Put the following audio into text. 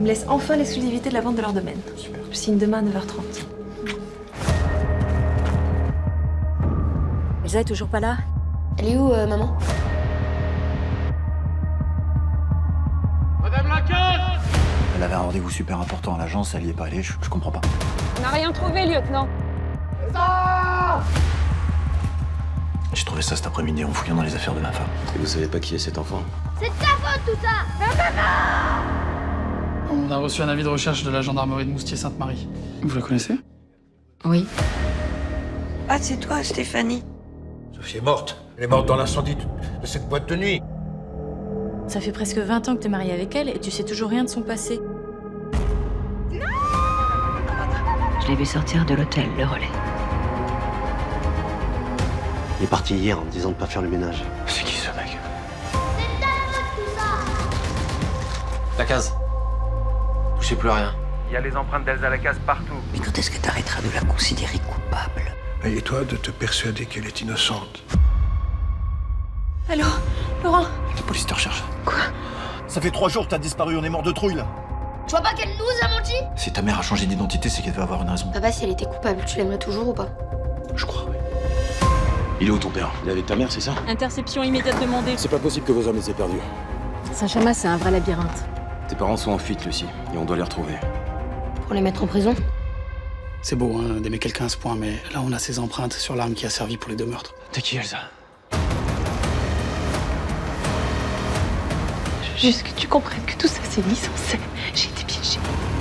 Ils me laissent enfin l'exclusivité de la vente de leur domaine. Super. Je signe demain à 9h30. Elsa est toujours pas là? Elle est où, maman? Madame Lacasse! Elle avait un rendez-vous super important à l'agence, elle y est pas allée, je comprends pas. On n'a rien trouvé, lieutenant. J'ai trouvé ça cet après-midi en fouillant dans les affaires de ma femme. Et vous savez pas qui est cet enfant? C'est de ta faute, tout ça! On a reçu un avis de recherche de la gendarmerie de Moustier-Sainte-Marie. Vous la connaissez? Oui. Ah, c'est toi, Stéphanie. Sophie est morte. Elle est morte dans l'incendie de cette boîte de nuit. Ça fait presque 20 ans que t'es mariée avec elle et tu sais toujours rien de son passé. Je l'ai vu sortir de l'hôtel, le relais. Il est parti hier en me disant de pas faire le ménage. C'est qui ce mec? La case. Touchez plus à rien. Il y a les empreintes d'Elsa Lacasse partout. Mais quand est-ce que t'arrêteras de la considérer coupable? Et toi de te persuader qu'elle est innocente. Allô, Laurent? La police te recherche. Quoi? Ça fait 3 jours que t'as disparu, on est mort de trouille là. Tu vois pas qu'elle nous a menti? Si ta mère a changé d'identité, c'est qu'elle devait avoir une raison. Papa, si elle était coupable, tu l'aimerais toujours ou pas? Je crois, oui. Il est où ton père? Il est avec ta mère, c'est ça? Interception immédiate demandée. C'est pas possible que vos hommes les aient perdus. Saint-Chamas, c'est un vrai labyrinthe. Tes parents sont en fuite, Lucie, et on doit les retrouver. Pour les mettre en prison? C'est beau, hein, d'aimer quelqu'un à ce point, mais là, on a ses empreintes sur l'arme qui a servi pour les 2 meurtres. T'es qui, Elsa? Je veux juste que tu comprennes que tout ça, c'est mis en scène. J'ai été piégée.